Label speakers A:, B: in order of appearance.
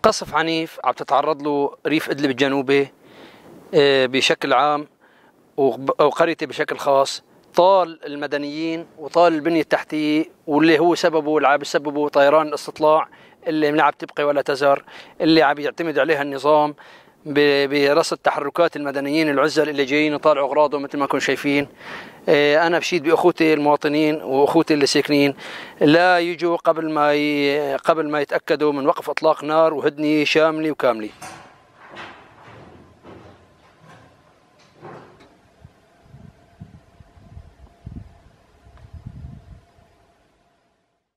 A: قصف عنيف عم تتعرض له ريف إدلب الجنوبي بشكل عام وقريتي بشكل خاص. طال المدنيين وطال البنية التحتية، واللي هو سببه اللي عم بسببه طيران الاستطلاع اللي ما عم تبقي ولا تزهر، اللي عم يعتمد عليها النظام برصد تحركات المدنيين العزل اللي جايين يطالعوا اغراضهم مثل ما كنتم شايفين. انا بشيد باخوتي المواطنين واخوتي اللي ساكنين لا يجوا قبل ما يتاكدوا من وقف اطلاق نار وهدنه شامله وكامله.